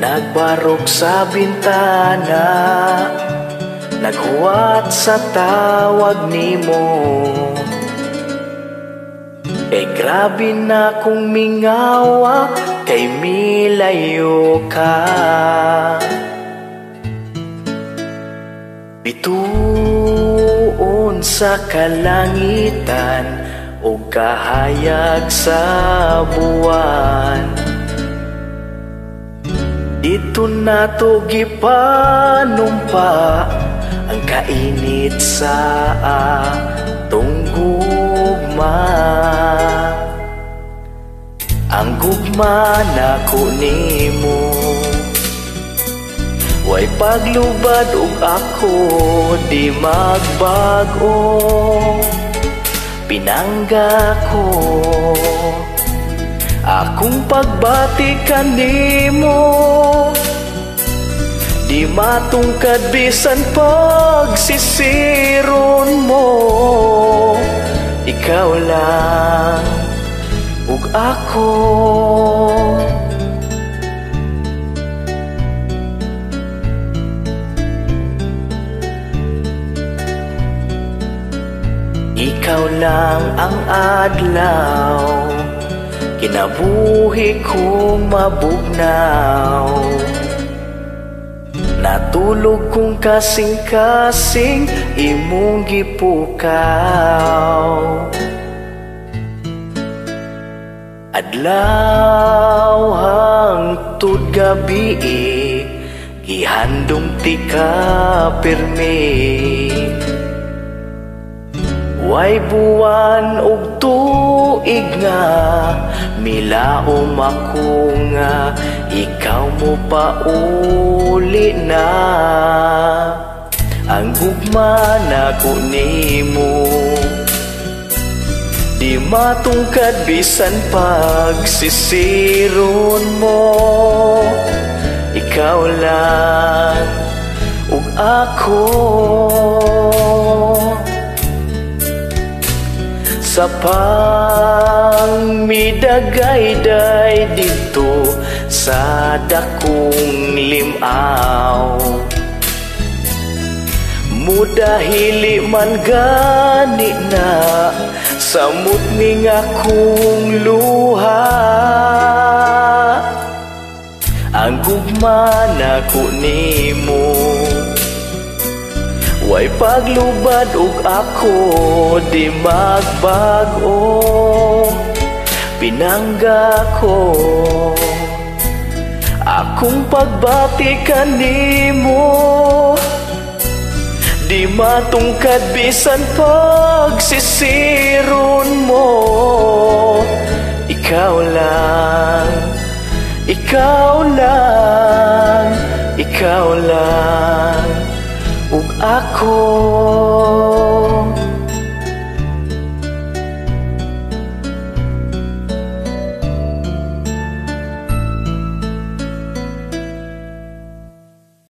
Nagbarok sa bintana, naghuwat sa tawag nimo. Kay grabe na kung mingawa, kay milayo ka. Bituon sa kalangitan o kahayag sa buwan. Dito na to gipanumpa ang kainit sa atong gugma. Ang gugma na ko nimo, way paglubad ug ako di magbago. Pinangga ko akong pagbati kanimo, di matungkad bisan pagsisiron mo. Ikaw lang ug ako. Ikaw lang ang adlaw, kinabuhi kong mabugnaw. Natulog kong kasing-kasing imong gipukaw. Adlaw hangtod gabi, gihandong ti ka pirmi. Way buwan ug tuig nga milaom ako nga ikaw mo pauli na. Ang gugma na ko nimo, di matungkad bisan pagsisiron mo. Ikaw lang ug ako. Sa pangmidagayday dito sa dakong limaw, mudahili man gani na samot ning akong luha. Ang gugma na ko nimo, way paglubad ug ako di magbago. Pinangga ko akong pagbati kanimo, di matungkad bisan pagsisiron mo. Ikaw lang, ikaw lang, ikaw lang ug ako.